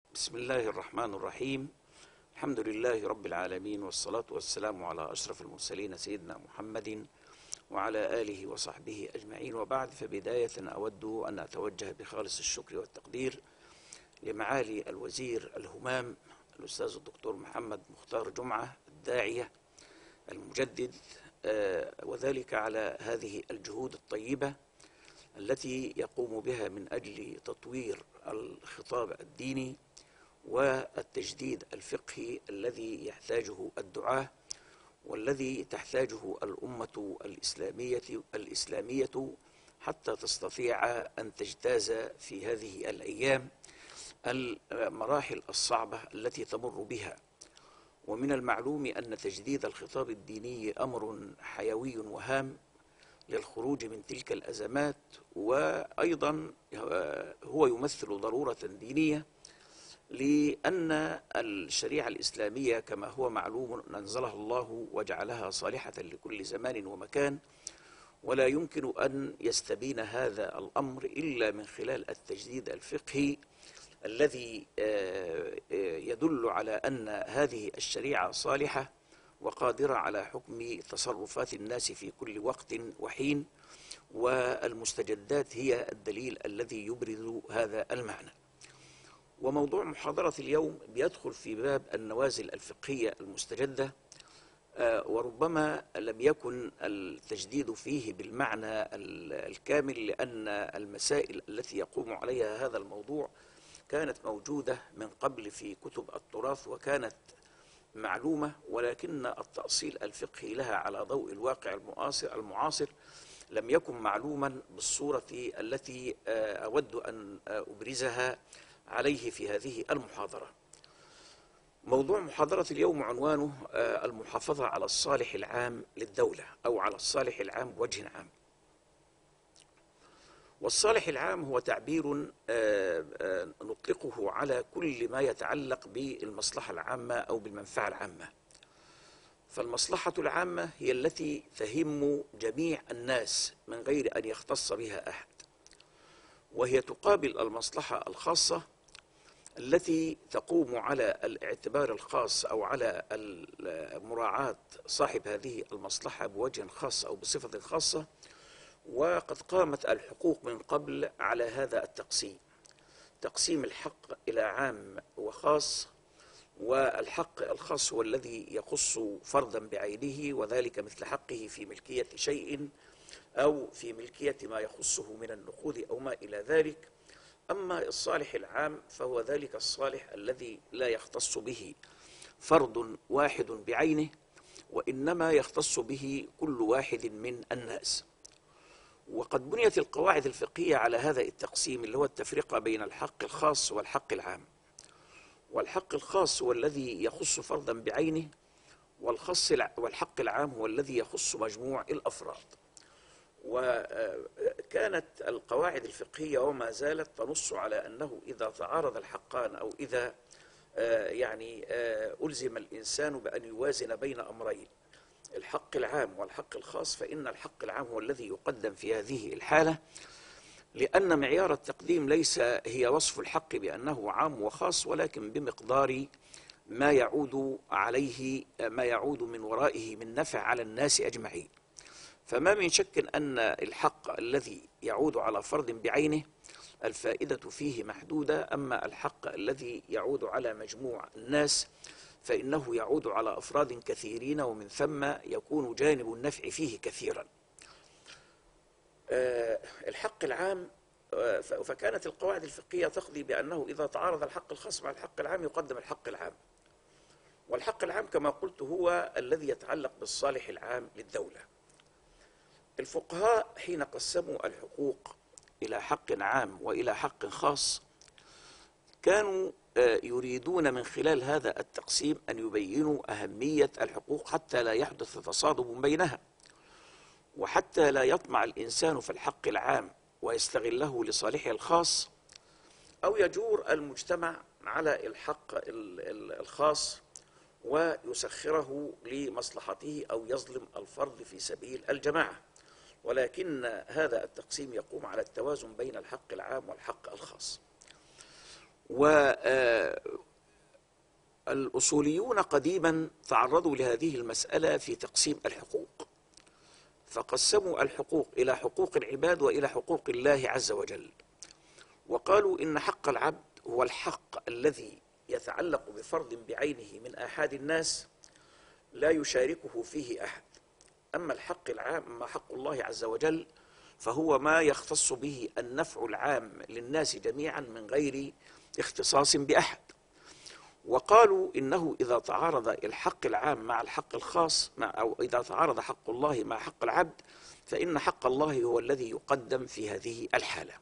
بسم الله الرحمن الرحيم. الحمد لله رب العالمين، والصلاة والسلام على أشرف المرسلين سيدنا محمد وعلى آله وصحبه أجمعين، وبعد. فبداية أود أن أتوجه بخالص الشكر والتقدير لمعالي الوزير الهمام الأستاذ الدكتور محمد مختار جمعة الداعية المجدد، وذلك على هذه الجهود الطيبة التي يقوم بها من أجل تطوير الخطاب الديني والتجديد الفقهي الذي يحتاجه الدعاة والذي تحتاجه الأمة الإسلامية حتى تستطيع أن تجتاز في هذه الأيام المراحل الصعبة التي تمر بها. ومن المعلوم أن تجديد الخطاب الديني أمر حيوي وهام للخروج من تلك الأزمات، وأيضا هو يمثل ضرورة دينية، لأن الشريعة الإسلامية كما هو معلوم أنزلها الله وجعلها صالحة لكل زمان ومكان، ولا يمكن أن يستبين هذا الأمر إلا من خلال التجديد الفقهي الذي يدل على أن هذه الشريعة صالحة وقادرة على حكم تصرفات الناس في كل وقت وحين، والمستجدات هي الدليل الذي يبرز هذا المعنى. وموضوع محاضرة اليوم بيدخل في باب النوازل الفقهية المستجدة، وربما لم يكن التجديد فيه بالمعنى الكامل، لأن المسائل التي يقوم عليها هذا الموضوع كانت موجودة من قبل في كتب التراث وكانت معلومة، ولكن التأصيل الفقهي لها على ضوء الواقع المعاصر لم يكن معلوما بالصورة التي أود أن أبرزها عليه في هذه المحاضرة. موضوع محاضرة اليوم عنوانه المحافظة على الصالح العام للدولة، أو على الصالح العام بوجه عام. والصالح العام هو تعبير نطلقه على كل ما يتعلق بالمصلحة العامة أو بالمنفعة العامة. فالمصلحة العامة هي التي تهم جميع الناس من غير أن يختص بها أحد، وهي تقابل المصلحة الخاصة التي تقوم على الاعتبار الخاص أو على مراعاة صاحب هذه المصلحة بوجه خاص أو بصفة خاصة. وقد قامت الحقوق من قبل على هذا تقسيم الحق إلى عام وخاص، والحق الخاص هو الذي يخص فردا بعينه، وذلك مثل حقه في ملكية شيء أو في ملكية ما يخصه من النقود أو ما إلى ذلك. أما الصالح العام فهو ذلك الصالح الذي لا يختص به فرد واحد بعينه، وإنما يختص به كل واحد من الناس. وقد بنيت القواعد الفقهية على هذا التقسيم، اللي هو التفرقة بين الحق الخاص والحق العام. والحق الخاص هو الذي يخص فردا بعينه، والحق العام هو الذي يخص مجموع الأفراد. وكانت القواعد الفقهية وما زالت تنص على أنه إذا تعارض الحقان، أو إذا ألزم الإنسان بأن يوازن بين أمرين، الحق العام والحق الخاص، فإن الحق العام هو الذي يقدم في هذه الحالة، لأن معيار التقديم ليس هي وصف الحق بأنه عام وخاص، ولكن بمقدار ما يعود من ورائه من نفع على الناس أجمعين. فما من شك أن الحق الذي يعود على فرد بعينه الفائدة فيه محدودة، أما الحق الذي يعود على مجموع الناس فإنه يعود على أفراد كثيرين، ومن ثم يكون جانب النفع فيه كثيرا. الحق العام، فكانت القواعد الفقهية تقضي بأنه إذا تعارض الحق الخاص مع الحق العام يقدم الحق العام. والحق العام كما قلت هو الذي يتعلق بالصالح العام للدولة. الفقهاء حين قسموا الحقوق إلى حق عام وإلى حق خاص كانوا يريدون من خلال هذا التقسيم أن يبينوا أهمية الحقوق حتى لا يحدث تصادم بينها، وحتى لا يطمع الإنسان في الحق العام ويستغله لصالحه الخاص، أو يجور المجتمع على الحق الخاص ويسخره لمصلحته، أو يظلم الفرد في سبيل الجماعة. ولكن هذا التقسيم يقوم على التوازن بين الحق العام والحق الخاص. والأصوليون قديما تعرضوا لهذه المسألة في تقسيم الحقوق، فقسموا الحقوق إلى حقوق العباد وإلى حقوق الله عز وجل، وقالوا إن حق العبد هو الحق الذي يتعلق بفرد بعينه من آحاد الناس لا يشاركه فيه أحد. أما الحق العام، أما حق الله عز وجل، فهو ما يختص به النفع العام للناس جميعا من غير اختصاص بأحد. وقالوا إنه إذا تعارض الحق العام مع الحق الخاص، أو إذا تعارض حق الله مع حق العبد، فإن حق الله هو الذي يقدم في هذه الحالة.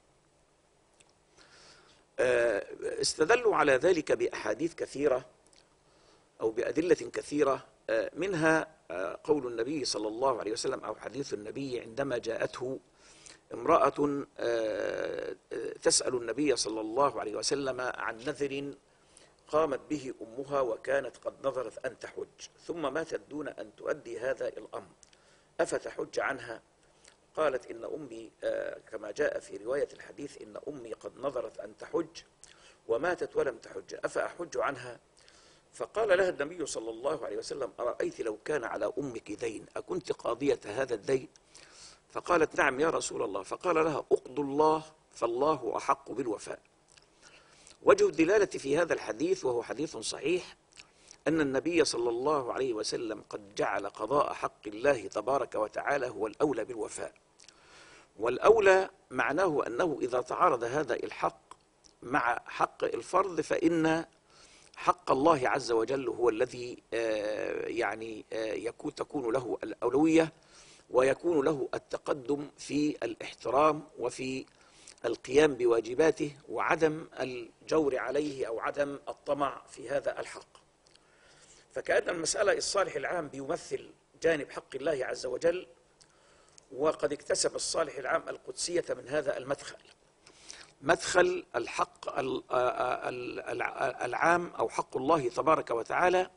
استدلوا على ذلك بأحاديث كثيرة أو بأدلة كثيرة، منها قول النبي صلى الله عليه وسلم أو حديث النبي عندما جاءته امرأة تسأل النبي صلى الله عليه وسلم عن نذر قامت به أمها وكانت قد نظرت أن تحج ثم ماتت دون أن تؤدي هذا الأمر، أفتحج عنها؟ قالت إن أمي، كما جاء في رواية الحديث، إن أمي قد نظرت أن تحج وماتت ولم تحج، أفأحج عنها؟ فقال لها النبي صلى الله عليه وسلم: أرأيت لو كان على أمك دين أكنت قاضية هذا الدين؟ فقالت: نعم يا رسول الله. فقال لها: أقضوا الله فالله أحق بالوفاء. وجه الدلالة في هذا الحديث، وهو حديث صحيح، أن النبي صلى الله عليه وسلم قد جعل قضاء حق الله تبارك وتعالى هو الأولى بالوفاء. والأولى معناه أنه إذا تعارض هذا الحق مع حق الفرد فإن حق الله عز وجل هو الذي تكون له الأولوية ويكون له التقدم في الاحترام وفي القيام بواجباته وعدم الجور عليه أو عدم الطمع في هذا الحق. فكأن المسألة الصالح العام بيمثل جانب حق الله عز وجل، وقد اكتسب الصالح العام القدسية من هذا المدخل، مدخل الحق العام أو حق الله تبارك وتعالى.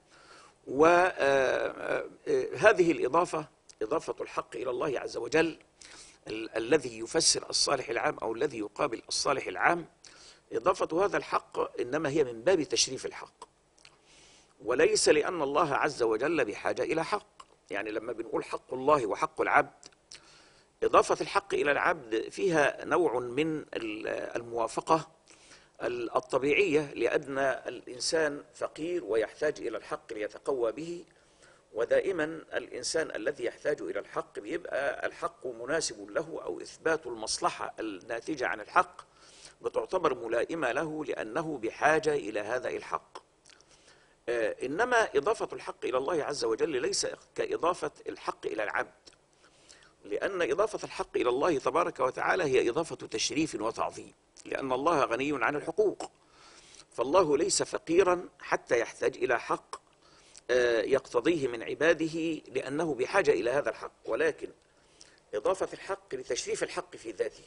وهذه الإضافة، إضافة الحق إلى الله عز وجل، الذي يفسر الصالح العام أو الذي يقابل الصالح العام، إضافة هذا الحق إنما هي من باب تشريف الحق، وليس لأن الله عز وجل بحاجة إلى حق. يعني لما بنقول حق الله وحق العبد، إضافة الحق إلى العبد فيها نوع من الموافقة الطبيعية، لأن الإنسان فقير ويحتاج إلى الحق ليتقوى به، ودائما الإنسان الذي يحتاج إلى الحق بيبقى الحق مناسب له، أو إثبات المصلحة الناتجة عن الحق بتعتبر ملائمة له لأنه بحاجة إلى هذا الحق. إنما إضافة الحق إلى الله عز وجل ليس كإضافة الحق إلى العبد، لأن إضافة الحق إلى الله تبارك وتعالى هي إضافة تشريف وتعظيم، لأن الله غني عن الحقوق، فالله ليس فقيرا حتى يحتاج إلى حق يقتضيه من عباده لأنه بحاجة إلى هذا الحق، ولكن إضافة الحق لتشريف الحق في ذاته،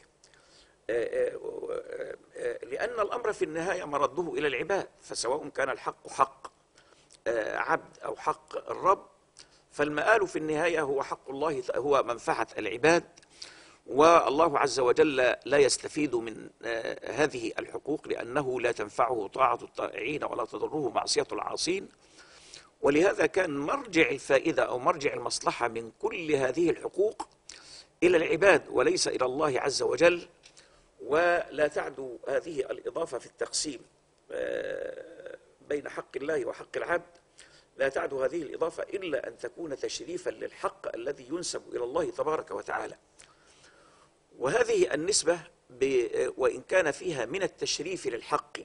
لأن الأمر في النهاية مرده إلى العباد، فسواء كان الحق حق عبد أو حق الرب، فالمآل في النهاية هو حق الله، هو منفعة العباد، والله عز وجل لا يستفيد من هذه الحقوق لأنه لا تنفعه طاعة الطائعين ولا تضره معصية العاصين. ولهذا كان مرجع الفائدة أو مرجع المصلحة من كل هذه الحقوق إلى العباد وليس إلى الله عز وجل. ولا تعدو هذه الإضافة في التقسيم بين حق الله وحق العبد، لا تعدو هذه الإضافة إلا أن تكون تشريفا للحق الذي ينسب إلى الله تبارك وتعالى. وهذه النسبة وإن كان فيها من التشريف للحق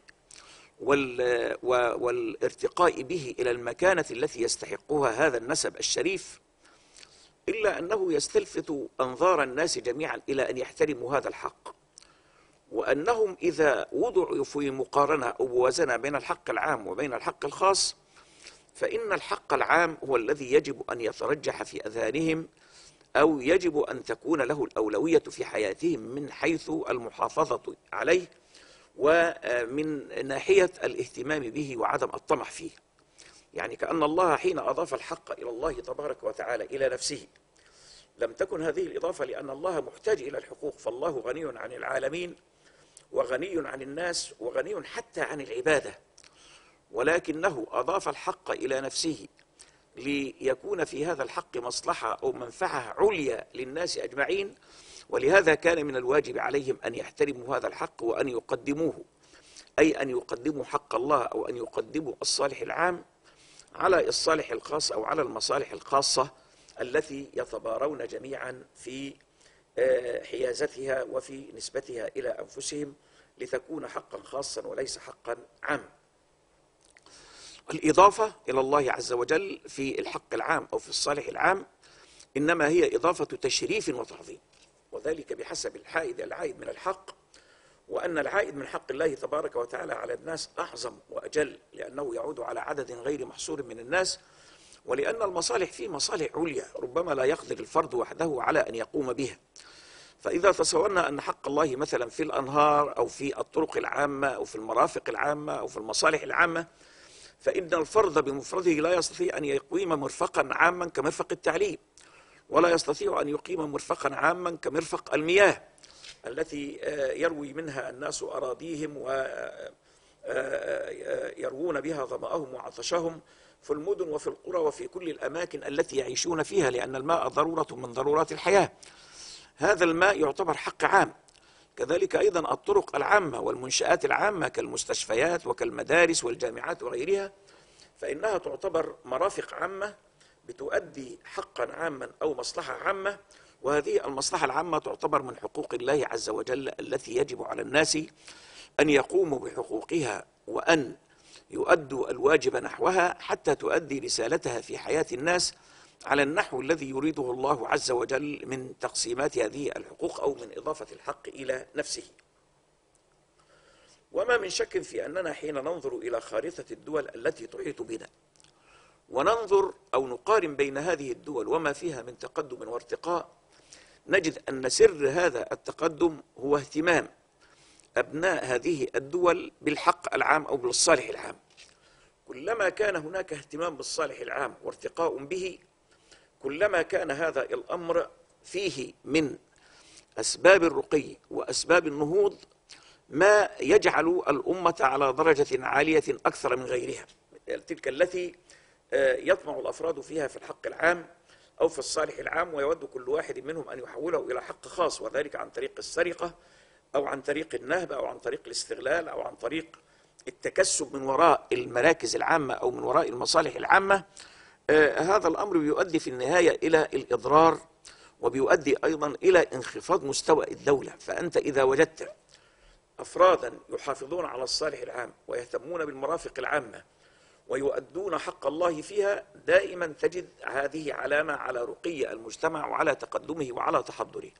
والارتقاء به إلى المكانة التي يستحقها هذا النسب الشريف، إلا أنه يستلفت أنظار الناس جميعا إلى أن يحترموا هذا الحق، وأنهم إذا وضعوا في مقارنة أو موازنة بين الحق العام وبين الحق الخاص، فإن الحق العام هو الذي يجب أن يترجح في أذهانهم، أو يجب أن تكون له الأولوية في حياتهم من حيث المحافظة عليه ومن ناحية الاهتمام به وعدم الطمع فيه. يعني كأن الله حين أضاف الحق إلى الله تبارك وتعالى إلى نفسه، لم تكن هذه الإضافة لأن الله محتاج إلى الحقوق، فالله غني عن العالمين، وغني عن الناس وغني حتى عن العبادة، ولكنه أضاف الحق إلى نفسه ليكون في هذا الحق مصلحة أو منفعة عليا للناس أجمعين، ولهذا كان من الواجب عليهم أن يحترموا هذا الحق وأن يقدموه، أي أن يقدموا حق الله أو أن يقدموا الصالح العام على الصالح الخاص أو على المصالح الخاصة التي يتبارون جميعا في حيازتها وفي نسبتها إلى أنفسهم لتكون حقا خاصا وليس حقا عاما. الإضافة إلى الله عز وجل في الحق العام أو في الصالح العام إنما هي إضافة تشريف وتعظيم، وذلك بحسب العائد من الحق، وأن العائد من حق الله تبارك وتعالى على الناس أعظم وأجل، لأنه يعود على عدد غير محصور من الناس، ولأن المصالح فيه مصالح عليا ربما لا يقدر الفرد وحده على أن يقوم بها. فإذا تصورنا أن حق الله مثلا في الأنهار أو في الطرق العامة أو في المرافق العامة أو في المصالح العامة، فإن الفرد بمفرده لا يستطيع أن يقيم مرفقا عاما كمرفق التعليم، ولا يستطيع أن يقيم مرفقا عاما كمرفق المياه التي يروي منها الناس أراضيهم ويروون بها ظمأهم وعطشهم في المدن وفي القرى وفي كل الأماكن التي يعيشون فيها، لأن الماء ضرورة من ضرورات الحياة. هذا الماء يعتبر حق عام. كذلك أيضا الطرق العامة والمنشآت العامة كالمستشفيات وكالمدارس والجامعات وغيرها، فإنها تعتبر مرافق عامة بتؤدي حقا عاما أو مصلحة عامة، وهذه المصلحة العامة تعتبر من حقوق الله عز وجل التي يجب على الناس أن يقوموا بحقوقها وأن يؤدوا الواجب نحوها حتى تؤدي رسالتها في حياة الناس على النحو الذي يريده الله عز وجل من تقسيمات هذه الحقوق أو من إضافة الحق إلى نفسه. وما من شك في أننا حين ننظر إلى خارطة الدول التي تحيط بنا وننظر أو نقارن بين هذه الدول وما فيها من تقدم وارتقاء، نجد أن سر هذا التقدم هو اهتمام أبناء هذه الدول بالحق العام أو بالصالح العام. كلما كان هناك اهتمام بالصالح العام وارتقاء به، كلما كان هذا الأمر فيه من أسباب الرقي وأسباب النهوض ما يجعل الأمة على درجة عالية أكثر من غيرها، تلك التي يطمع الأفراد فيها في الحق العام أو في الصالح العام، ويود كل واحد منهم أن يحوله إلى حق خاص، وذلك عن طريق السرقة أو عن طريق النهب أو عن طريق الاستغلال أو عن طريق التكسب من وراء المراكز العامة أو من وراء المصالح العامة. هذا الأمر بيؤدي في النهاية إلى الإضرار، وبيؤدي أيضا إلى انخفاض مستوى الدولة. فأنت إذا وجدت أفرادا يحافظون على الصالح العام ويهتمون بالمرافق العامة ويؤدون حق الله فيها، دائما تجد هذه علامة على رقي المجتمع وعلى تقدمه وعلى تحضره.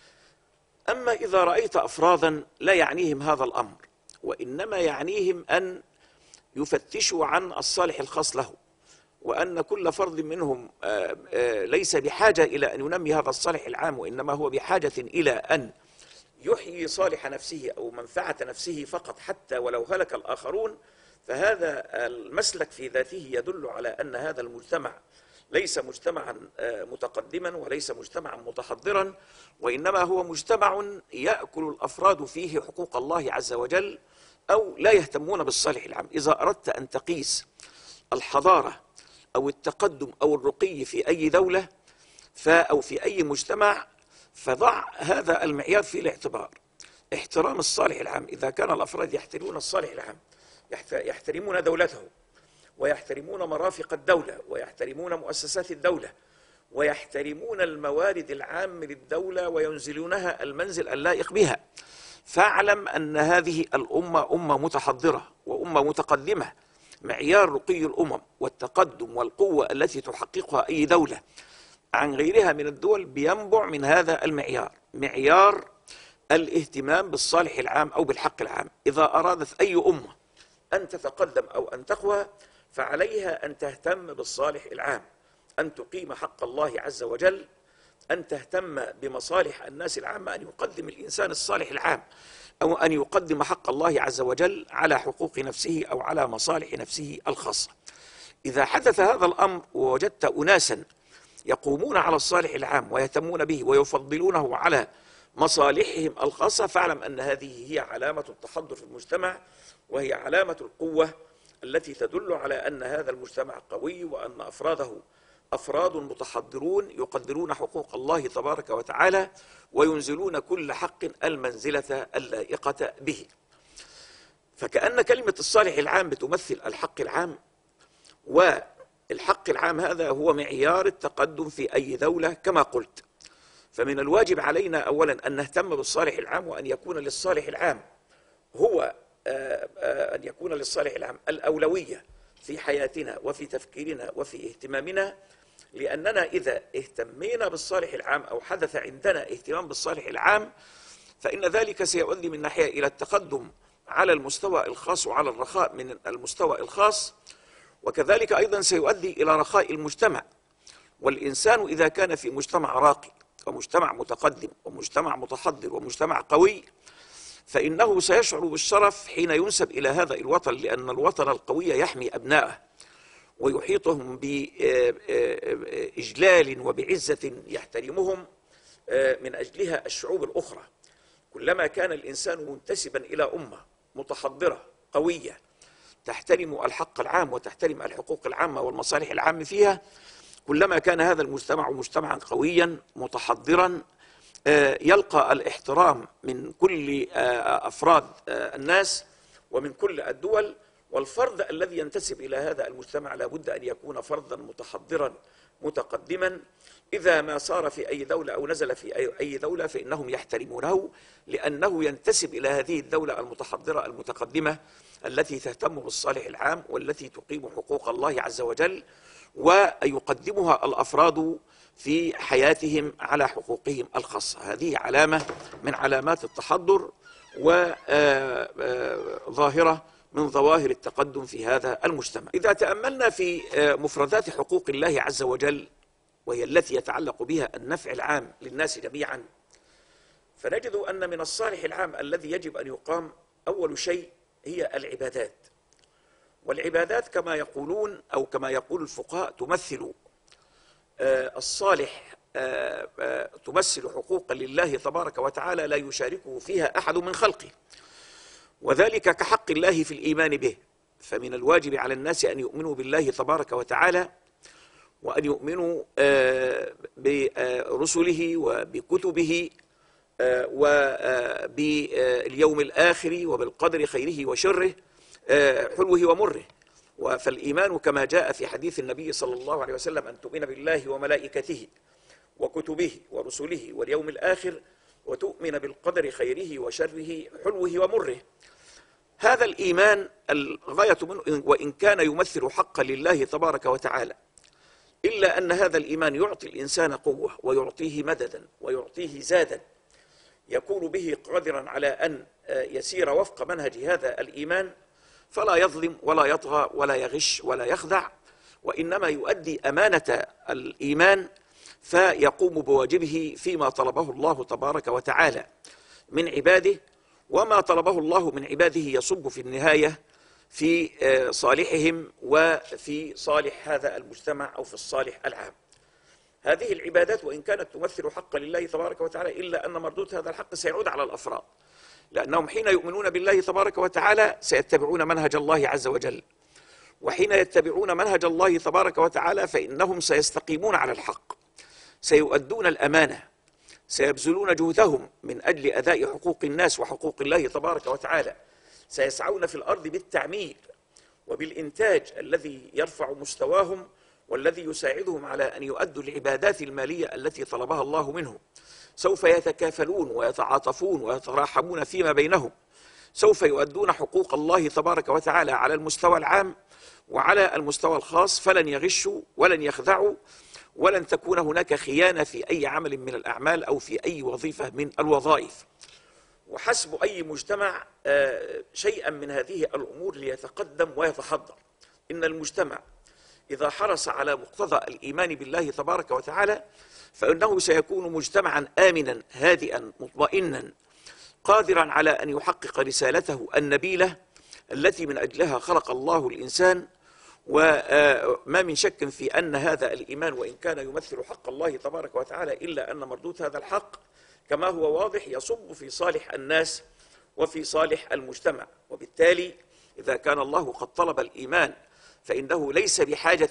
أما إذا رأيت أفرادا لا يعنيهم هذا الأمر، وإنما يعنيهم أن يفتشوا عن الصالح الخاص له، وأن كل فرد منهم ليس بحاجة إلى أن ينمي هذا الصالح العام، وإنما هو بحاجة إلى أن يحيي صالح نفسه أو منفعة نفسه فقط حتى ولو هلك الآخرون، فهذا المسلك في ذاته يدل على أن هذا المجتمع ليس مجتمعا متقدما وليس مجتمعا متحضرا، وإنما هو مجتمع يأكل الأفراد فيه حقوق الله عز وجل أو لا يهتمون بالصالح العام. إذا أردت أن تقيس الحضارة أو التقدم أو الرقي في أي دولة أو في أي مجتمع، فضع هذا المعيار في الاعتبار: احترام الصالح العام. إذا كان الأفراد يحترمون الصالح العام، يحترمون دولته ويحترمون مرافق الدولة ويحترمون مؤسسات الدولة ويحترمون الموارد العام للدولة وينزلونها المنزل اللائق بها، فاعلم أن هذه الأمة أمة متحضرة وأمة متقدمة. معيار رقي الأمم والتقدم والقوة التي تحققها أي دولة عن غيرها من الدول بينبع من هذا المعيار، معيار الاهتمام بالصالح العام أو بالحق العام. إذا أرادت أي أمة أن تتقدم أو أن تقوى، فعليها أن تهتم بالصالح العام، أن تقيم حق الله عز وجل، أن تهتم بمصالح الناس العامة، أن يقدم الإنسان الصالح العام أو أن يقدم حق الله عز وجل على حقوق نفسه أو على مصالح نفسه الخاصة. إذا حدث هذا الأمر ووجدت أناسا يقومون على الصالح العام ويهتمون به ويفضلونه على مصالحهم الخاصة، فاعلم أن هذه هي علامة التحضر في المجتمع، وهي علامة القوة التي تدل على أن هذا المجتمع قوي، وأن أفراده أفراد متحضرون يقدرون حقوق الله تبارك وتعالى، وينزلون كل حق المنزلة اللائقة به. فكأن كلمة الصالح العام بتمثل الحق العام، والحق العام هذا هو معيار التقدم في أي دولة كما قلت. فمن الواجب علينا أولا أن نهتم بالصالح العام، وأن يكون للصالح العام هو أن يكون للصالح العام الأولوية في حياتنا وفي تفكيرنا وفي اهتمامنا، لأننا إذا اهتمينا بالصالح العام أو حدث عندنا اهتمام بالصالح العام، فإن ذلك سيؤدي من ناحية إلى التقدم على المستوى الخاص وعلى الرخاء من المستوى الخاص، وكذلك أيضا سيؤدي إلى رخاء المجتمع. والإنسان إذا كان في مجتمع راقي ومجتمع متقدم ومجتمع متحضر ومجتمع قوي، فإنه سيشعر بالشرف حين ينسب إلى هذا الوطن، لأن الوطن القوي يحمي أبنائه ويحيطهم بإجلال وبعزة يحترمهم من أجلها الشعوب الأخرى. كلما كان الإنسان منتسبا إلى أمة متحضرة قوية تحترم الحق العام وتحترم الحقوق العامة والمصالح العامة فيها، كلما كان هذا المجتمع مجتمعا قويا متحضرا يلقى الاحترام من كل أفراد الناس ومن كل الدول. والفرد الذي ينتسب إلى هذا المجتمع لابد أن يكون فردا متحضرا متقدما. إذا ما صار في أي دولة أو نزل في أي دولة فإنهم يحترمونه، لأنه ينتسب إلى هذه الدولة المتحضرة المتقدمة التي تهتم بالصالح العام والتي تقيم حقوق الله عز وجل، ويقدمها الأفراد في حياتهم على حقوقهم الخاصة. هذه علامة من علامات التحضر وظاهرة من ظواهر التقدم في هذا المجتمع. إذا تأملنا في مفردات حقوق الله عز وجل، وهي التي يتعلق بها النفع العام للناس جميعا، فنجد أن من الصالح العام الذي يجب أن يقام أول شيء هي العبادات. والعبادات كما يقولون أو كما يقول الفقهاء تمثل الصالح، تمثل حقوقا لله تبارك وتعالى لا يشاركه فيها أحد من خلقه، وذلك كحق الله في الإيمان به. فمن الواجب على الناس أن يؤمنوا بالله تبارك وتعالى، وأن يؤمنوا برسله وبكتبه وباليوم الآخر وبالقدر خيره وشره حلوه ومره. فالإيمان كما جاء في حديث النبي صلى الله عليه وسلم أن تؤمن بالله وملائكته وكتبه ورسله واليوم الآخر، وتؤمن بالقدر خيره وشره حلوه ومره. هذا الإيمان الغاية منه، وإن كان يمثل حقا لله تبارك وتعالى، إلا أن هذا الإيمان يعطي الإنسان قوة ويعطيه مددا ويعطيه زادا يكون به قادرا على أن يسير وفق منهج هذا الإيمان، فلا يظلم ولا يطغى ولا يغش ولا يخدع، وإنما يؤدي أمانة الإيمان فيقوم بواجبه فيما طلبه الله تبارك وتعالى من عباده. وما طلبه الله من عباده يصب في النهاية في صالحهم وفي صالح هذا المجتمع أو في الصالح العام. هذه العبادات وإن كانت تمثل حقا لله تبارك وتعالى، إلا أن مردود هذا الحق سيعود على الأفراد، لأنهم حين يؤمنون بالله تبارك وتعالى سيتبعون منهج الله عز وجل، وحين يتبعون منهج الله تبارك وتعالى فإنهم سيستقيمون على الحق، سيؤدون الأمانة، سيبذلون جهدهم من أجل أداء حقوق الناس وحقوق الله تبارك وتعالى، سيسعون في الأرض بالتعمير وبالإنتاج الذي يرفع مستواهم والذي يساعدهم على أن يؤدوا العبادات المالية التي طلبها الله منهم. سوف يتكافلون ويتعاطفون ويتراحمون فيما بينهم، سوف يؤدون حقوق الله تبارك وتعالى على المستوى العام وعلى المستوى الخاص، فلن يغشوا ولن يخدعوا، ولن تكون هناك خيانة في أي عمل من الأعمال أو في أي وظيفة من الوظائف. وحسب أي مجتمع شيئا من هذه الأمور ليتقدم ويتحضر. إن المجتمع إذا حرص على مقتضى الإيمان بالله تبارك وتعالى فإنه سيكون مجتمعا آمنا هادئا مطمئنا قادرا على أن يحقق رسالته النبيلة التي من أجلها خلق الله الإنسان. وما من شك في أن هذا الإيمان وإن كان يمثل حق الله تبارك وتعالى، إلا أن مردود هذا الحق كما هو واضح يصب في صالح الناس وفي صالح المجتمع. وبالتالي إذا كان الله قد طلب الإيمان فإنه ليس بحاجة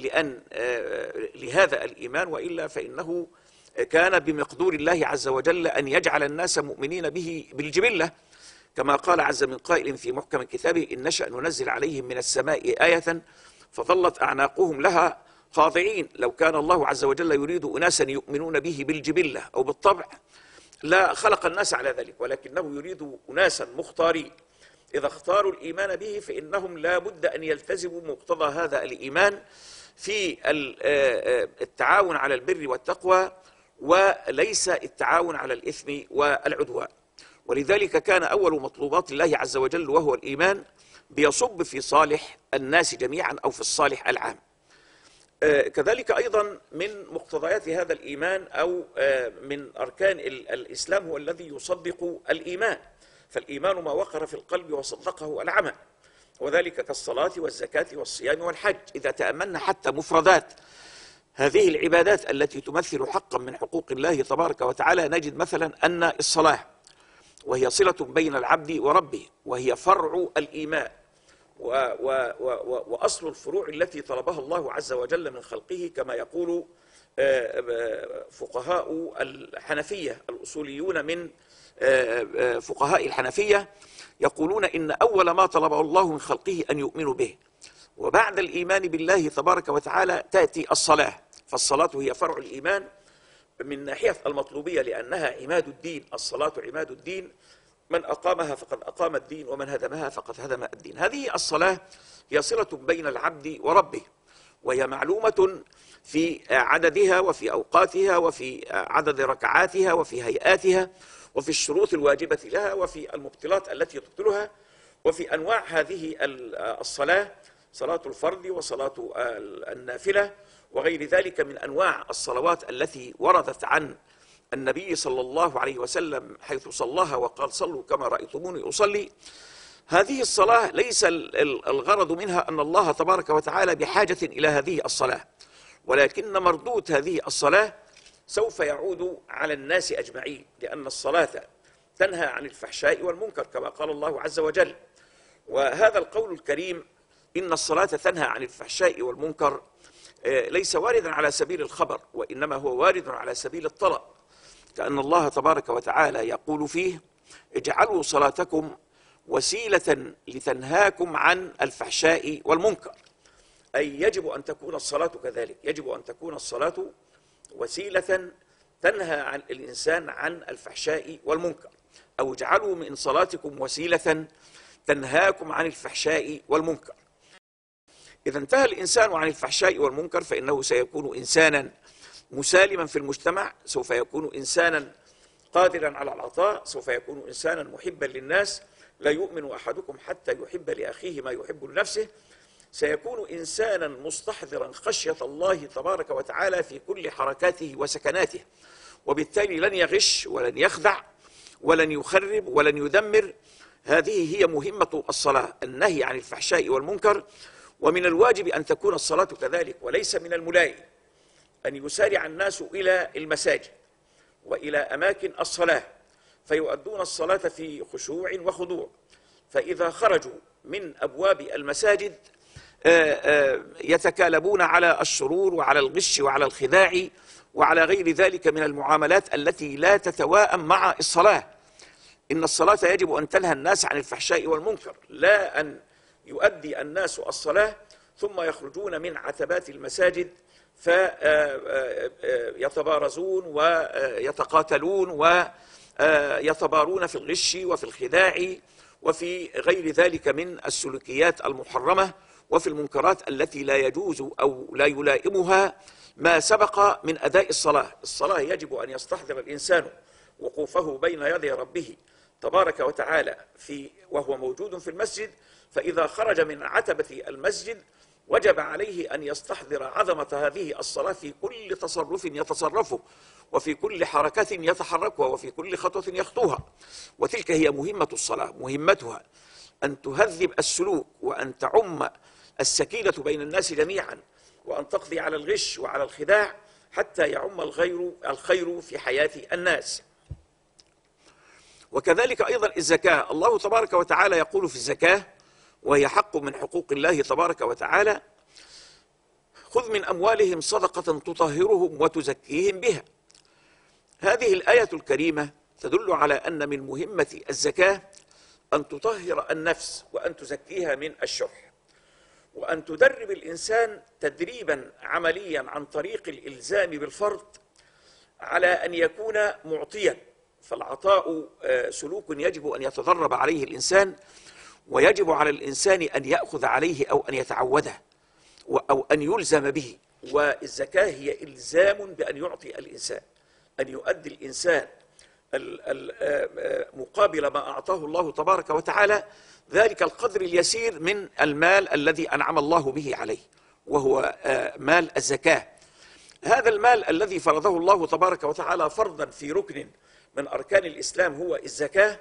لهذا الإيمان، وإلا فإنه كان بمقدور الله عز وجل أن يجعل الناس مؤمنين به بالجبلة، كما قال عز من قائل في محكم كتابه: إن نشأ ننزل عليهم من السماء آية فظلت أعناقهم لها خاضعين. لو كان الله عز وجل يريد أناسا يؤمنون به بالجبلة أو بالطبع لا خلق الناس على ذلك، ولكنه يريد أناسا مختارين، إذا اختاروا الإيمان به فإنهم لا بد أن يلتزموا مقتضى هذا الإيمان في التعاون على البر والتقوى، وليس التعاون على الإثم والعدوان. ولذلك كان أول مطلوبات الله عز وجل وهو الإيمان بيصب في صالح الناس جميعا أو في الصالح العام. كذلك أيضا من مقتضيات هذا الإيمان أو من أركان الإسلام هو الذي يصدق الإيمان، فالإيمان ما وقر في القلب وصدقه العمل، وذلك كالصلاة والزكاة والصيام والحج. إذا تأملنا حتى مفردات هذه العبادات التي تمثل حقا من حقوق الله تبارك وتعالى نجد مثلا أن الصلاة وهي صلة بين العبد وربه، وهي فرع الإيمان وأصل الفروع التي طلبها الله عز وجل من خلقه، كما يقول فقهاء الحنفية الأصوليون من فقهاء الحنفية، يقولون إن أول ما طلبه الله من خلقه أن يؤمنوا به، وبعد الإيمان بالله تبارك وتعالى تأتي الصلاة. فالصلاة هي فرع الإيمان من ناحية المطلوبية لأنها عماد الدين، الصلاة عماد الدين، من أقامها فقد أقام الدين ومن هدمها فقد هدم الدين. هذه الصلاة هي صلة بين العبد وربه، وهي معلومة في عددها وفي أوقاتها وفي عدد ركعاتها وفي هيئاتها وفي الشروط الواجبة لها وفي المبطلات التي تبطلها وفي أنواع هذه الصلاة، صلاة الفرض وصلاة النافلة وغير ذلك من أنواع الصلوات التي وردت عن النبي صلى الله عليه وسلم حيث صلاها وقال: صلوا كما رأيتموني أصلي. هذه الصلاة ليس الغرض منها أن الله تبارك وتعالى بحاجة إلى هذه الصلاة، ولكن مردود هذه الصلاة سوف يعود على الناس أجمعين، لأن الصلاة تنهى عن الفحشاء والمنكر كما قال الله عز وجل. وهذا القول الكريم إن الصلاة تنهى عن الفحشاء والمنكر ليس واردا على سبيل الخبر، وإنما هو وارد على سبيل الطلب، كأن الله تبارك وتعالى يقول فيه: اجعلوا صلاتكم وسيلة لتنهاكم عن الفحشاء والمنكر، أي يجب أن تكون الصلاة كذلك، يجب أن تكون الصلاة وسيلة تنهى عن الإنسان عن الفحشاء والمنكر، أو اجعلوا من صلاتكم وسيلة تنهاكم عن الفحشاء والمنكر. إذا انتهى الإنسان عن الفحشاء والمنكر فإنه سيكون إنسانا مسالما في المجتمع، سوف يكون إنسانا قادرا على العطاء، سوف يكون إنسانا محبا للناس، لا يؤمن أحدكم حتى يحب لأخيه ما يحب لنفسه، سيكون إنسانا مستحضرا خشية الله تبارك وتعالى في كل حركاته وسكناته، وبالتالي لن يغش ولن يخدع ولن يخرب ولن يدمر. هذه هي مهمة الصلاة، النهي عن الفحشاء والمنكر. ومن الواجب أن تكون الصلاة كذلك، وليس من الملائم أن يسارع الناس إلى المساجد وإلى أماكن الصلاة فيؤدون الصلاة في خشوع وخضوع، فإذا خرجوا من أبواب المساجد يتكالبون على الشرور وعلى الغش وعلى الخداع وعلى غير ذلك من المعاملات التي لا تتواءم مع الصلاة. إن الصلاة يجب أن تنهى الناس عن الفحشاء والمنكر، لا أن يؤدي الناس الصلاة ثم يخرجون من عتبات المساجد فيتبارزون ويتقاتلون ويتبارون في الغش وفي الخداع وفي غير ذلك من السلوكيات المحرمة وفي المنكرات التي لا يجوز أو لا يلائمها ما سبق من أداء الصلاة. الصلاة يجب أن يستحضر الإنسان وقوفه بين يدي ربه تبارك وتعالى وهو موجود في المسجد، فإذا خرج من عتبة المسجد وجب عليه أن يستحضر عظمة هذه الصلاة في كل تصرف يتصرفه وفي كل حركة يتحركها وفي كل خطوة يخطوها. وتلك هي مهمة الصلاة، مهمتها أن تهذب السلوك وأن تعم السكينة بين الناس جميعا وأن تقضي على الغش وعلى الخداع حتى يعم الخير في حياة الناس. وكذلك أيضا الزكاة، الله تبارك وتعالى يقول في الزكاة، وهي حق من حقوق الله تبارك وتعالى: خذ من أموالهم صدقة تطهرهم وتزكيهم بها. هذه الآية الكريمة تدل على أن من مهمة الزكاة أن تطهر النفس وأن تزكيها من الشح، وأن تدرب الإنسان تدريبا عمليا عن طريق الإلزام بالفرض على أن يكون معطيا. فالعطاء سلوك يجب أن يتدرب عليه الإنسان، ويجب على الإنسان أن يأخذ عليه أو أن يتعوده أو أن يلزم به. والزكاة هي إلزام بأن يعطي الإنسان، أن يؤدي الإنسان مقابل ما أعطاه الله تبارك وتعالى ذلك القدر اليسير من المال الذي أنعم الله به عليه، وهو مال الزكاة. هذا المال الذي فرضه الله تبارك وتعالى فرضا في ركن من أركان الإسلام هو الزكاة،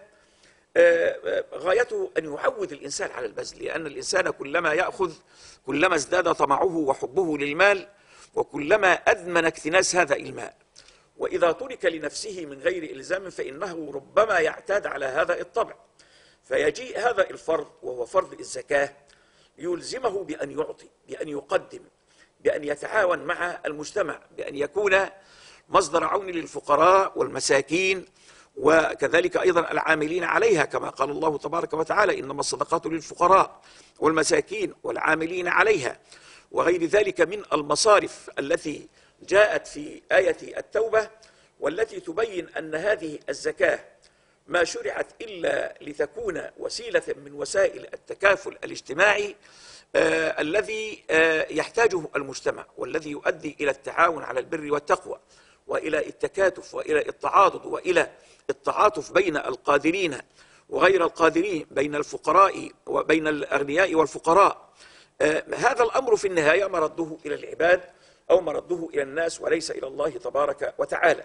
غايته أن يعود الإنسان على البذل، لأن الإنسان كلما يأخذ كلما ازداد طمعه وحبه للمال، وكلما أدمن اكتناز هذا المال. وإذا ترك لنفسه من غير إلزام فإنه ربما يعتاد على هذا الطبع، فيجيء هذا الفرض وهو فرض الزكاة يلزمه بأن يعطي، بأن يقدم، بأن يتعاون مع المجتمع، بأن يكون مصدر عون للفقراء والمساكين، وكذلك أيضا العاملين عليها، كما قال الله تبارك وتعالى: إنما الصدقات للفقراء والمساكين والعاملين عليها، وغير ذلك من المصارف التي جاءت في آية التوبة، والتي تبين أن هذه الزكاة ما شرعت إلا لتكون وسيلة من وسائل التكافل الاجتماعي الذي يحتاجه المجتمع، والذي يؤدي إلى التعاون على البر والتقوى، وإلى التكاتف، وإلى التعاضد، وإلى التعاطف بين القادرين وغير القادرين، بين الفقراء وبين الأغنياء والفقراء. هذا الأمر في النهاية مرده إلى العباد أو مرده إلى الناس وليس إلى الله تبارك وتعالى.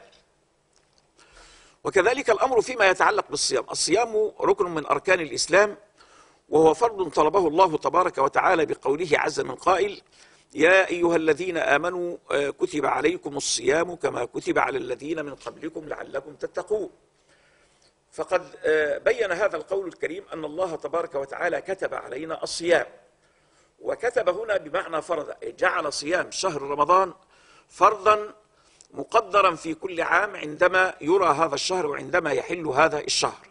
وكذلك الأمر فيما يتعلق بالصيام. الصيام ركن من أركان الإسلام، وهو فرض طلبه الله تبارك وتعالى بقوله عز من قائل: يا أيها الذين آمنوا كتب عليكم الصيام كما كتب على الذين من قبلكم لعلكم تتقون. فقد بين هذا القول الكريم أن الله تبارك وتعالى كتب علينا الصيام، وكتب هنا بمعنى فرض، جعل صيام شهر رمضان فرضا مقدرا في كل عام عندما يرى هذا الشهر وعندما يحل هذا الشهر.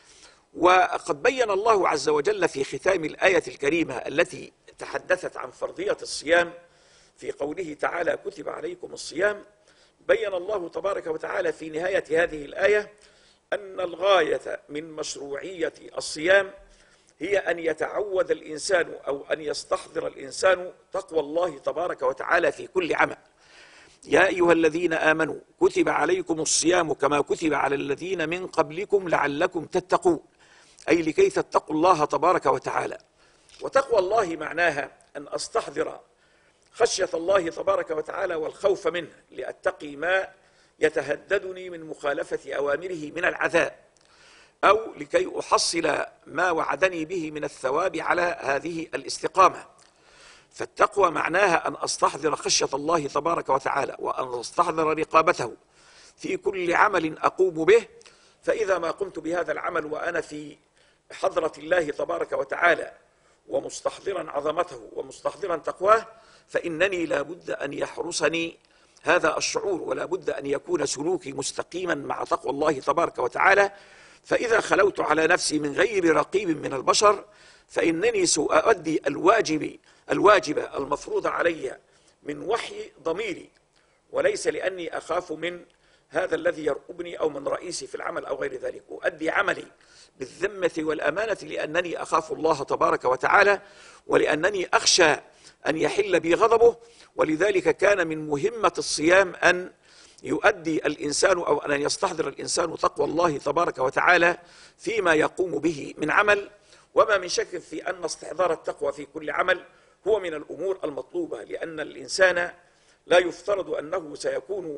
وقد بين الله عز وجل في ختام الآية الكريمة التي تحدثت عن فرضية الصيام في قوله تعالى: كتب عليكم الصيام، بين الله تبارك وتعالى في نهاية هذه الآية أن الغاية من مشروعية الصيام هي أن يتعود الإنسان أو أن يستحضر الإنسان تقوى الله تبارك وتعالى في كل عمل. يا أيها الذين آمنوا كتب عليكم الصيام كما كتب على الذين من قبلكم لعلكم تتقون، أي لكي تتقوا الله تبارك وتعالى. وتقوى الله معناها أن أستحضر خشية الله تبارك وتعالى والخوف منه، لأتقي ما يتهددني من مخالفة أوامره من العذاب، أو لكي أحصل ما وعدني به من الثواب على هذه الاستقامة. فالتقوى معناها أن أستحضر خشية الله تبارك وتعالى، وأن أستحضر رقابته في كل عمل أقوم به. فإذا ما قمت بهذا العمل وأنا في حضرة الله تبارك وتعالى ومستحضرا عظمته ومستحضرا تقواه، فإنني لا بد أن يحرسني هذا الشعور، ولا بد أن يكون سلوكي مستقيما مع تقوى الله تبارك وتعالى. فإذا خلوت على نفسي من غير رقيب من البشر فإنني سأؤدي الواجب المفروض علي من وحي ضميري، وليس لأني أخاف من هذا الذي يرقبني أو من رئيسي في العمل أو غير ذلك. أؤدي عملي بالذمة والأمانة لأنني أخاف الله تبارك وتعالى، ولأنني أخشى أن يحل بي غضبه. ولذلك كان من مهمة الصيام أن يؤدي الإنسان أو أن يستحضر الإنسان تقوى الله تبارك وتعالى فيما يقوم به من عمل. وما من شك في أن استحضار التقوى في كل عمل هو من الأمور المطلوبة، لأن الإنسان لا يفترض أنه سيكون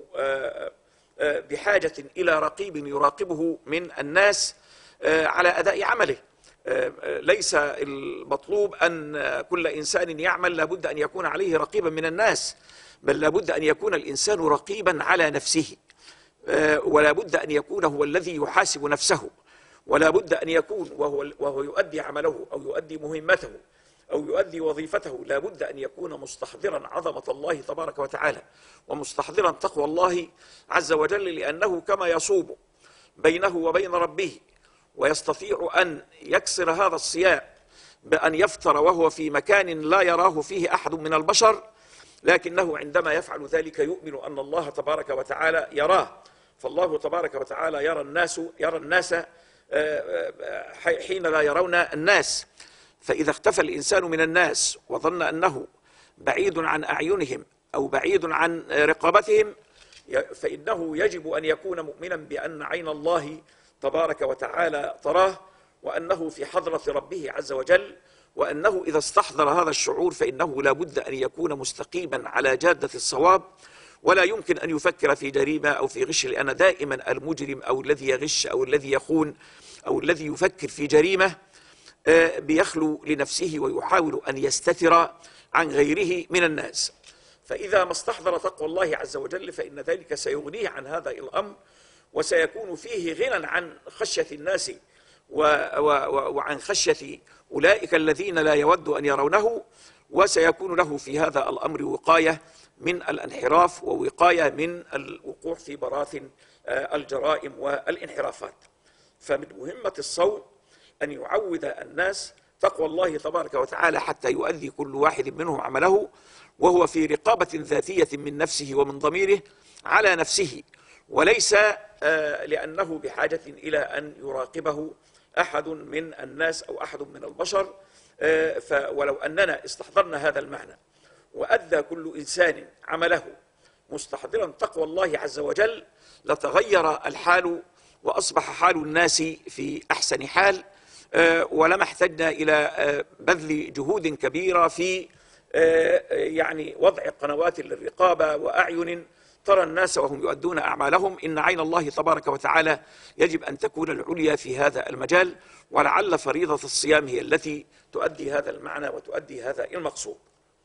بحاجة إلى رقيب يراقبه من الناس على أداء عمله. ليس المطلوب أن كل إنسان يعمل لابد أن يكون عليه رقيبا من الناس، بل لابد أن يكون الإنسان رقيبا على نفسه، ولا بد أن يكون هو الذي يحاسب نفسه، ولا بد أن يكون وهو يؤدي عمله أو يؤدي مهمته أو يؤدي وظيفته، لا بد أن يكون مستحضرا عظمة الله تبارك وتعالى ومستحضرا تقوى الله عز وجل، لأنه كما يصوب بينه وبين ربه ويستطيع أن يكسر هذا الصيام بأن يفطر وهو في مكان لا يراه فيه أحد من البشر، لكنه عندما يفعل ذلك يؤمن أن الله تبارك وتعالى يراه. فالله تبارك وتعالى يرى الناس حين لا يرون الناس. فإذا اختفى الإنسان من الناس وظن أنه بعيد عن أعينهم أو بعيد عن رقابتهم، فإنه يجب أن يكون مؤمنا بأن عين الله تبارك وتعالى تراه، وأنه في حضرة ربه عز وجل، وأنه إذا استحضر هذا الشعور فإنه لا بد أن يكون مستقيما على جادة الصواب، ولا يمكن أن يفكر في جريمة أو في غش، لأن دائما المجرم أو الذي يغش أو الذي يخون أو الذي يفكر في جريمة بيخلو لنفسه ويحاول أن يستتر عن غيره من الناس. فإذا ما استحضر تقوى الله عز وجل فإن ذلك سيغنيه عن هذا الأمر، وسيكون فيه غنى عن خشية الناس وعن خشية أولئك الذين لا يود أن يرونه، وسيكون له في هذا الأمر وقاية من الانحراف ووقاية من الوقوع في براثن الجرائم والانحرافات. فمن مهمة الصوم أن يعود الناس تقوى الله تبارك وتعالى حتى يؤدي كل واحد منهم عمله وهو في رقابة ذاتية من نفسه ومن ضميره على نفسه، وليس لأنه بحاجة إلى أن يراقبه أحد من الناس أو أحد من البشر. ولو أننا استحضرنا هذا المعنى وأدى كل إنسان عمله مستحضرا تقوى الله عز وجل لتغير الحال وأصبح حال الناس في أحسن حال، ولما احتجنا إلى بذل جهود كبيرة في يعني وضع قنوات للرقابة وأعين ترى الناس وهم يؤدون أعمالهم. إن عين الله تبارك وتعالى يجب أن تكون العليا في هذا المجال، ولعل فريضة الصيام هي التي تؤدي هذا المعنى وتؤدي هذا المقصود.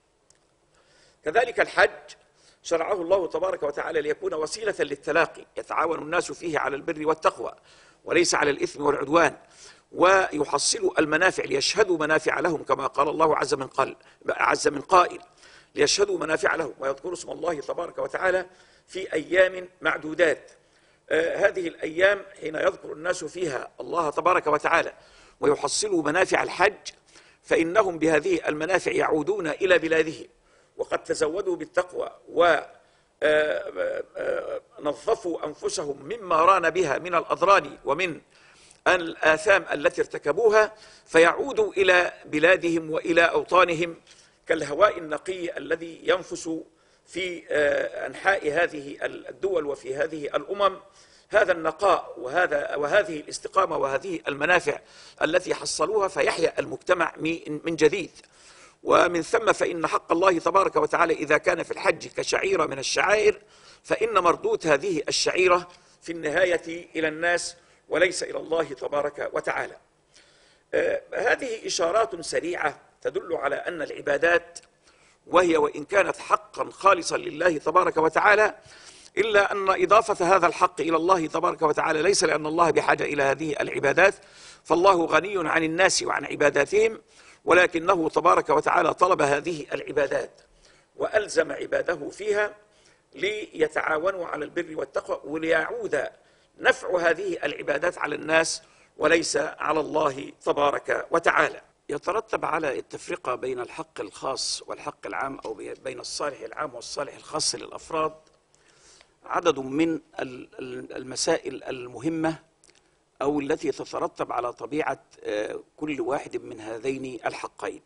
كذلك الحج شرعه الله تبارك وتعالى ليكون وسيلة للتلاقي، يتعاون الناس فيه على البر والتقوى وليس على الإثم والعدوان، ويحصلوا المنافع ليشهدوا منافع لهم كما قال الله عز من قائل ليشهدوا منافع لهم ويذكروا اسم الله تبارك وتعالى في أيام معدودات. هذه الأيام حين يذكر الناس فيها الله تبارك وتعالى ويحصلوا منافع الحج فإنهم بهذه المنافع يعودون إلى بلادهم وقد تزودوا بالتقوى ونظفوا أنفسهم مما ران بها من الأضرار ومن الآثام التي ارتكبوها، فيعودوا إلى بلادهم وإلى أوطانهم كالهواء النقي الذي ينفس في أنحاء هذه الدول وفي هذه الأمم. هذا النقاء وهذه الاستقامة وهذه المنافع التي حصلوها فيحيا المجتمع من جديد. ومن ثم فإن حق الله تبارك وتعالى إذا كان في الحج كشعيرة من الشعائر فإن مردود هذه الشعيرة في النهاية إلى الناس وليس إلى الله تبارك وتعالى. هذه إشارات سريعة تدل على أن العبادات وهي وإن كانت حقا خالصا لله تبارك وتعالى إلا أن إضافة هذا الحق إلى الله تبارك وتعالى ليس لأن الله بحاجة إلى هذه العبادات، فالله غني عن الناس وعن عباداتهم، ولكنه تبارك وتعالى طلب هذه العبادات وألزم عباده فيها ليتعاونوا على البر والتقوى وليعود نفع هذه العبادات على الناس وليس على الله تبارك وتعالى. يترتب على التفرقة بين الحق الخاص والحق العام أو بين الصالح العام والصالح الخاص للأفراد عدد من المسائل المهمة أو التي تترتب على طبيعة كل واحد من هذين الحقين.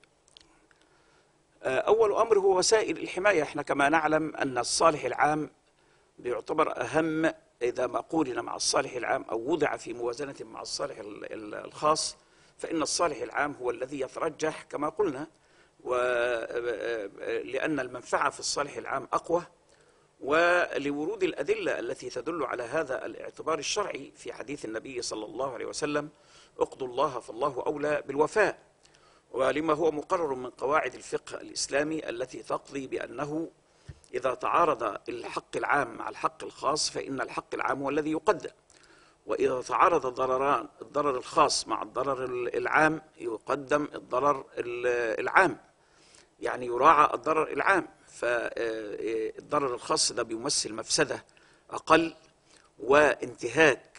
أول أمر هو وسائل الحماية. احنا كما نعلم أن الصالح العام بيعتبر أهم إذا ما قورن مع الصالح العام أو وضع في موازنة مع الصالح الخاص، فإن الصالح العام هو الذي يترجح كما قلنا، لأن المنفعة في الصالح العام أقوى، ولورود الأدلة التي تدل على هذا الاعتبار الشرعي في حديث النبي صلى الله عليه وسلم: اقضوا الله فالله أولى بالوفاء، ولما هو مقرر من قواعد الفقه الإسلامي التي تقضي بأنه إذا تعارض الحق العام مع الحق الخاص فإن الحق العام هو الذي يقدم، وإذا تعارض الضرران، الضرر الخاص مع الضرر العام، يقدم الضرر العام، يعني يراعى الضرر العام. فالضرر الخاص ده بيمثل مفسدة أقل، وانتهاك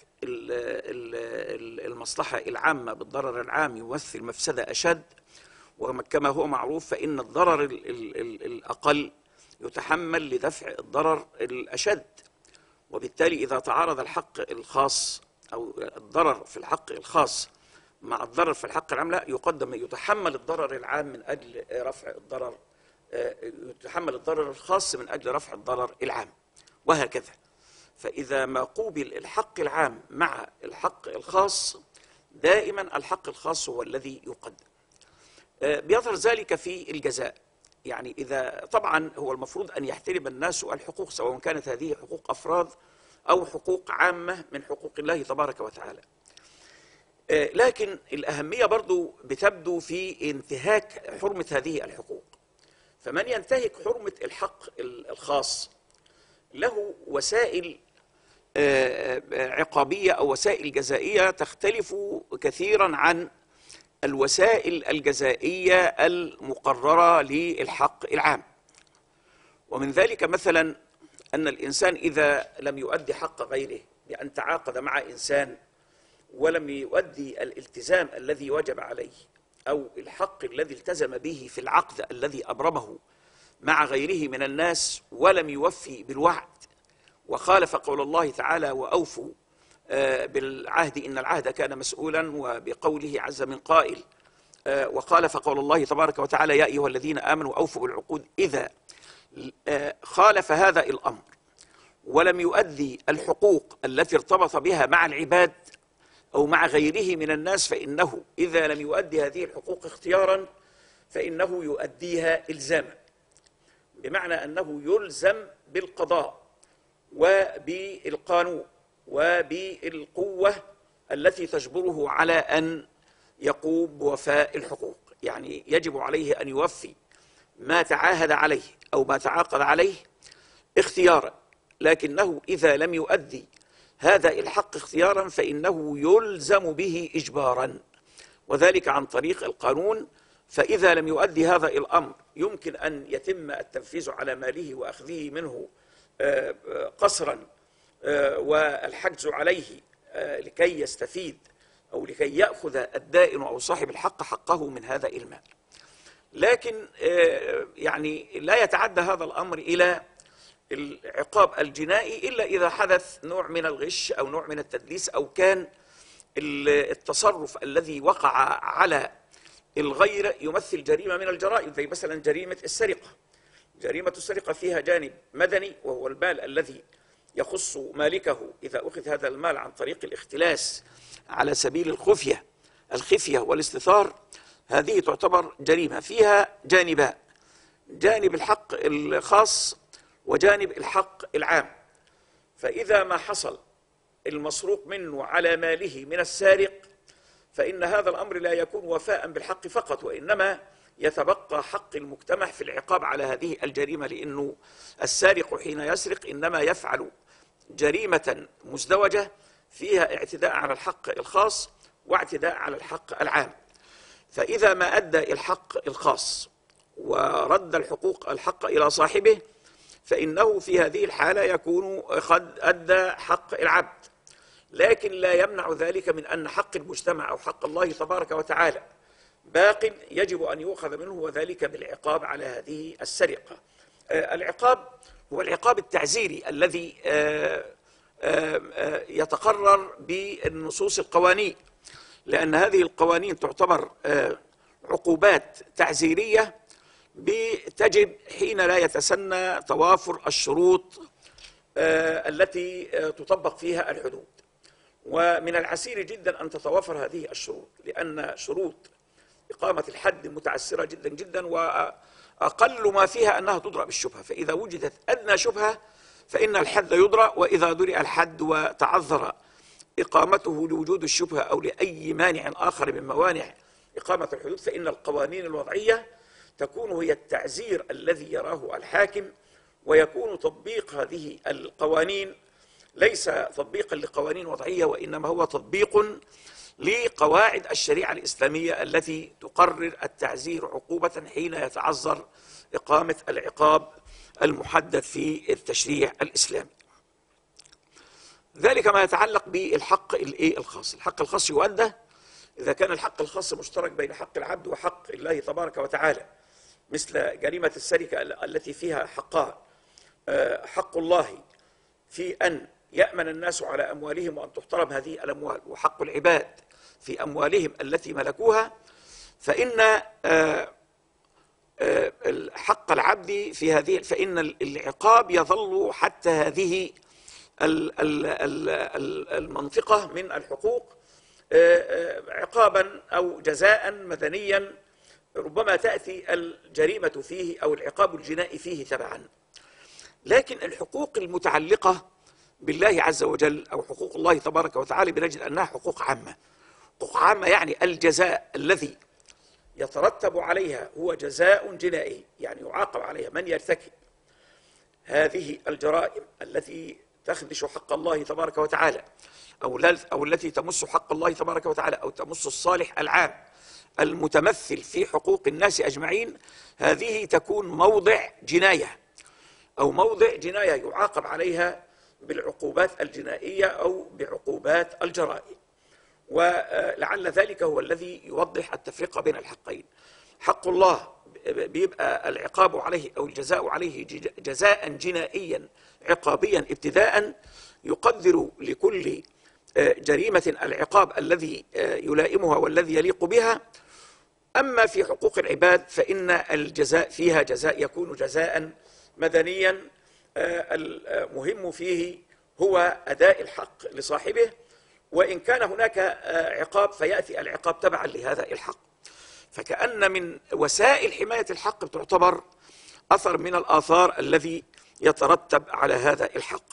المصلحة العامة بالضرر العام يمثل مفسدة أشد. وكما هو معروف فإن الضرر الأقل يتحمل لدفع الضرر الأشد. وبالتالي إذا تعارض الحق الخاص أو الضرر في الحق الخاص مع الضرر في الحق العام، لا يتحمل الضرر العام من أجل رفع الضرر، يتحمل الضرر الخاص من أجل رفع الضرر العام، وهكذا. فإذا ما قوبل الحق العام مع الحق الخاص، دائما الحق الخاص هو الذي يقدم. بيظهر ذلك في الجزاء. يعني إذا طبعا هو المفروض أن يحترم الناس الحقوق، سواء كانت هذه حقوق أفراد أو حقوق عامة من حقوق الله تبارك وتعالى. لكن الأهمية برضو بتبدو في انتهاك حرمة هذه الحقوق. فمن ينتهك حرمة الحق الخاص له وسائل عقابية أو وسائل جزائية تختلف كثيرا عن الوسائل الجزائية المقررة للحق العام. ومن ذلك مثلا أن الإنسان إذا لم يؤدي حق غيره بأن تعاقد مع إنسان ولم يؤدي الالتزام الذي وجب عليه أو الحق الذي التزم به في العقد الذي أبرمه مع غيره من الناس، ولم يوفي بالوعد وخالف قول الله تعالى وأوفوا بالعهد إن العهد كان مسؤولا، وبقوله عز من قائل وخالف قول الله تبارك وتعالى يا أيها الذين آمنوا أوفوا بالعقود. إذا خالف هذا الأمر ولم يؤدي الحقوق التي ارتبط بها مع العباد أو مع غيره من الناس، فإنه إذا لم يؤدي هذه الحقوق اختيارا فإنه يؤديها إلزاما، بمعنى أنه يلزم بالقضاء وبالقانون وبالقوة التي تجبره على أن يقوم بوفاء الحقوق. يعني يجب عليه أن يوفي ما تعاهد عليه أو ما تعاقد عليه اختيارا، لكنه إذا لم يؤدي هذا الحق اختيارا فإنه يلزم به إجبارا، وذلك عن طريق القانون. فإذا لم يؤدي هذا الأمر يمكن أن يتم التنفيذ على ماله وأخذه منه قسرا والحجز عليه لكي يستفيد أو لكي يأخذ الدائن أو صاحب الحق حقه من هذا المال. لكن يعني لا يتعدى هذا الأمر إلى العقاب الجنائي إلا إذا حدث نوع من الغش أو نوع من التدليس، أو كان التصرف الذي وقع على الغير يمثل جريمة من الجرائم، زي مثلا جريمة السرقة. جريمة السرقة فيها جانب مدني، وهو المال الذي يخص مالكه إذا أخذ هذا المال عن طريق الاختلاس على سبيل الخفية والاستثار. هذه تعتبر جريمة فيها جانبان: جانب الحق الخاص وجانب الحق العام. فإذا ما حصل المسروق منه على ماله من السارق فإن هذا الأمر لا يكون وفاء بالحق فقط، وإنما يتبقى حق المجتمع في العقاب على هذه الجريمة، لأنه السارق حين يسرق إنما يفعل جريمة مزدوجة فيها اعتداء على الحق الخاص واعتداء على الحق العام. فإذا ما أدى الحق الخاص ورد الحق إلى صاحبه فإنه في هذه الحالة يكون قد أدى حق العبد، لكن لا يمنع ذلك من أن حق المجتمع أو حق الله تبارك وتعالى باق يجب أن يؤخذ منه، وذلك بالعقاب على هذه السرقة. العقاب هو العقاب التعزيري الذي يتقرر بالنصوص القوانين، لأن هذه القوانين تعتبر عقوبات تعزيرية بتجب حين لا يتسنى توافر الشروط التي تطبق فيها الحدود. ومن العسير جدا أن تتوافر هذه الشروط، لأن شروط إقامة الحد متعسرة جدا جدا، وأقل ما فيها أنها تدرأ بالشبهة. فإذا وجدت أدنى شبهة فإن الحد يدرأ، وإذا درئ الحد وتعذر إقامته لوجود الشبهة أو لأي مانع آخر من موانع إقامة الحدود فإن القوانين الوضعية تكون هي التعزير الذي يراه الحاكم، ويكون تطبيق هذه القوانين ليس تطبيقا لقوانين وضعية، وإنما هو تطبيق لقواعد الشريعة الإسلامية التي تقرر التعزير عقوبة حين يتعذر إقامة العقاب المحدد في التشريع الإسلامي. ذلك ما يتعلق بالحق الخاص. الحق الخاص يؤدى إذا كان الحق الخاص مشترك بين حق العبد وحق الله تبارك وتعالى، مثل جريمة السرقة التي فيها حقان: حق الله في أن يأمن الناس على أموالهم وأن تحترم هذه الأموال، وحق العباد في أموالهم التي ملكوها. فإن حق العبد في هذه، فإن العقاب يظل حتى هذه المنطقة من الحقوق عقابا أو جزاء مدنيا، ربما تأتي الجريمة فيه أو العقاب الجنائي فيه تبعا. لكن الحقوق المتعلقة بالله عز وجل أو حقوق الله تبارك وتعالى بنجد أنها حقوق عامة. حقوق عامة يعني الجزاء الذي يترتب عليها هو جزاء جنائي، يعني يعاقب عليها من يرتكب هذه الجرائم التي تخدش حق الله تبارك وتعالى أو التي تمس حق الله تبارك وتعالى أو تمس الصالح العام المتمثل في حقوق الناس أجمعين. هذه تكون موضع جناية أو موضع جناية يعاقب عليها بالعقوبات الجنائية أو بعقوبات الجرائم. ولعل ذلك هو الذي يوضح التفرقة بين الحقين. حق الله بيبقى العقاب عليه أو الجزاء عليه جزاء جنائيا عقابيا ابتداء، يقدر لكل جريمة العقاب الذي يلائمها والذي يليق بها. أما في حقوق العباد فإن الجزاء فيها جزاء يكون جزاء مدنيا، المهم فيه هو أداء الحق لصاحبه، وإن كان هناك عقاب فيأتي العقاب تبعا لهذا الحق. فكأن من وسائل حماية الحق تعتبر أثر من الآثار الذي يترتب على هذا الحق.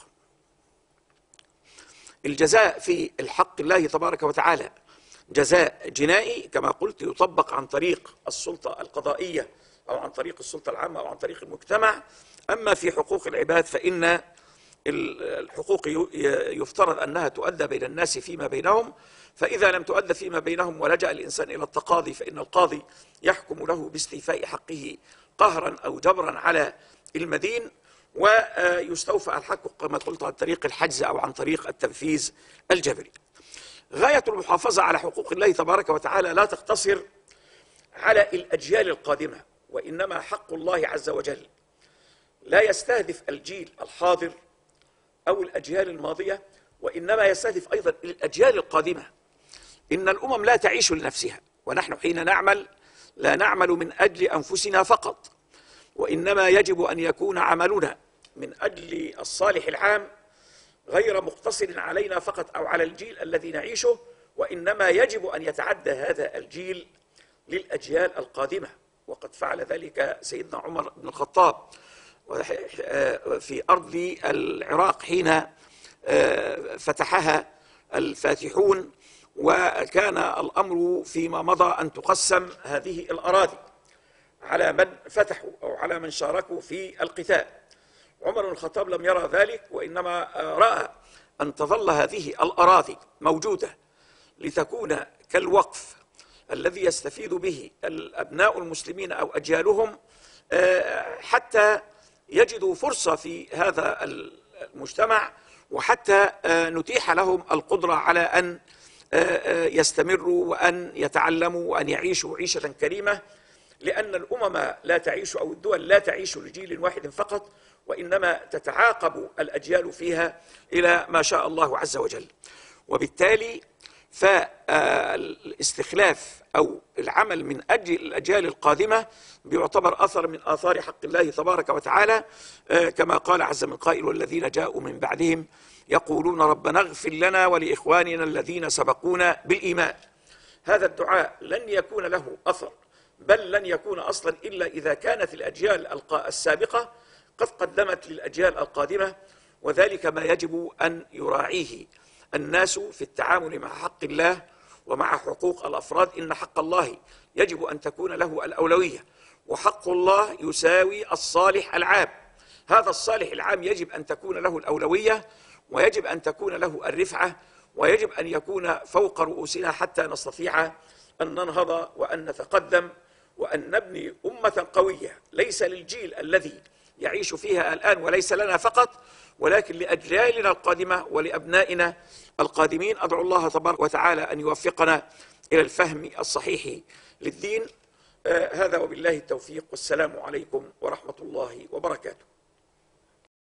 الجزاء في الحق الله تبارك وتعالى جزاء جنائي كما قلت، يطبق عن طريق السلطة القضائية أو عن طريق السلطة العامة أو عن طريق المجتمع. أما في حقوق العباد فإن الحقوق يفترض أنها تؤدى بين الناس فيما بينهم، فإذا لم تؤدى فيما بينهم ولجأ الإنسان إلى التقاضي فإن القاضي يحكم له باستيفاء حقه قهرا أو جبرا على المدين، ويستوفى الحق كما قلت عن طريق الحجز أو عن طريق التنفيذ الجبري. غاية المحافظة على حقوق الله تبارك وتعالى لا تقتصر على الأجيال القادمة، وإنما حق الله عز وجل لا يستهدف الجيل الحاضر أو الأجيال الماضية، وإنما يستهدف أيضا الأجيال القادمة. إن الأمم لا تعيش لنفسها، ونحن حين نعمل لا نعمل من أجل أنفسنا فقط، وإنما يجب أن يكون عملنا من أجل الصالح العام، غير مقتصر علينا فقط أو على الجيل الذي نعيشه، وإنما يجب أن يتعدى هذا الجيل للأجيال القادمة. وقد فعل ذلك سيدنا عمر بن الخطاب في أرض العراق حين فتحها الفاتحون، وكان الأمر فيما مضى أن تقسم هذه الأراضي على من فتحوا أو على من شاركوا في القتال. عمر بن الخطاب لم يرى ذلك، وإنما رأى أن تظل هذه الأراضي موجودة لتكون كالوقف الذي يستفيد به الأبناء المسلمين أو أجيالهم حتى يجدوا فرصة في هذا المجتمع، وحتى نتيح لهم القدرة على أن يستمروا وأن يتعلموا وأن يعيشوا عيشة كريمة، لأن الأمم لا تعيش أو الدول لا تعيش لجيل واحد فقط، وإنما تتعاقب الأجيال فيها إلى ما شاء الله عز وجل. وبالتالي فالاستخلاف أو العمل من أجل الأجيال القادمة بيعتبر أثر من آثار حق الله تبارك وتعالى، كما قال عز من قائل: والذين جاءوا من بعدهم يقولون ربنا اغفر لنا ولإخواننا الذين سبقونا بالإيمان. هذا الدعاء لن يكون له أثر، بل لن يكون أصلا إلا إذا كانت الأجيال السابقة قد قدمت للأجيال القادمة، وذلك ما يجب أن يراعيه الناس في التعامل مع حق الله ومع حقوق الأفراد. إن حق الله يجب أن تكون له الأولوية، وحق الله يساوي الصالح العام. هذا الصالح العام يجب أن تكون له الأولوية، ويجب أن تكون له الرفعة، ويجب أن يكون فوق رؤوسنا حتى نستطيع أن ننهض وأن نتقدم وأن نبني أمة قوية، ليس للجيل الذي يعيش فيها الآن وليس لنا فقط، ولكن لأجيالنا القادمة ولأبنائنا القادمين. أدعو الله تبارك وتعالى أن يوفقنا إلى الفهم الصحيح للدين. هذا وبالله التوفيق، والسلام عليكم ورحمة الله وبركاته.